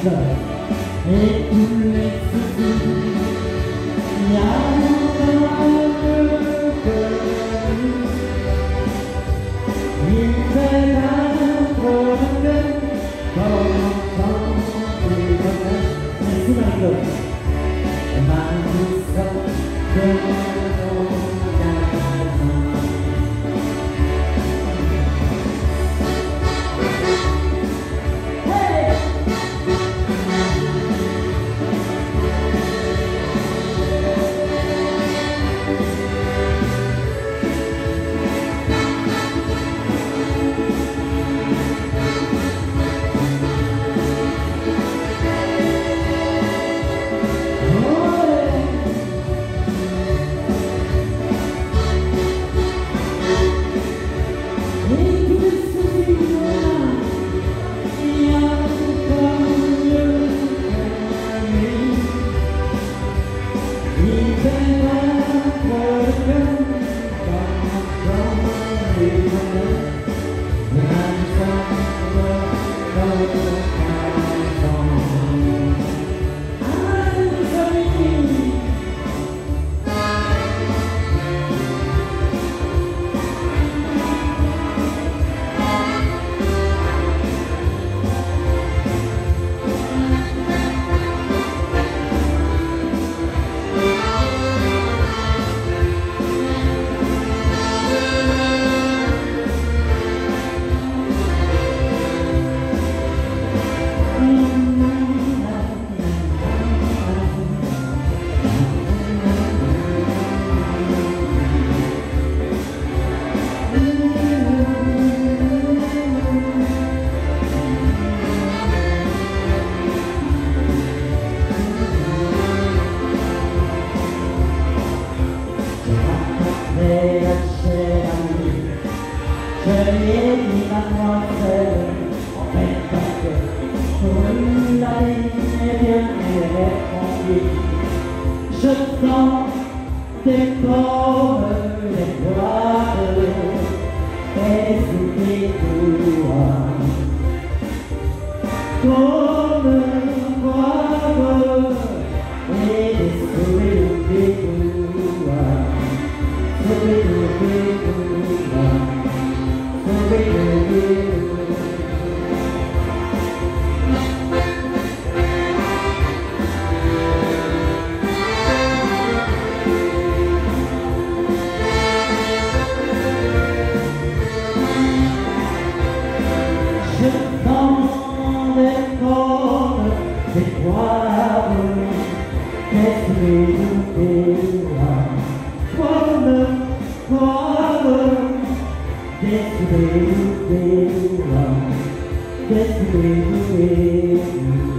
et tous les soucis. Il y a il fait un problème comme quand il remet. Merci Marie-Claude. Je l'ai dit mademoiselle, en fait parce que pour la ligne est bien répondue. Je sens des corps, les voiles, et sous tes doigts. Comme voile, et des sourires des doigts. Sourires des doigts. Je sens des cordes, des poivres, des sourires, des sourires,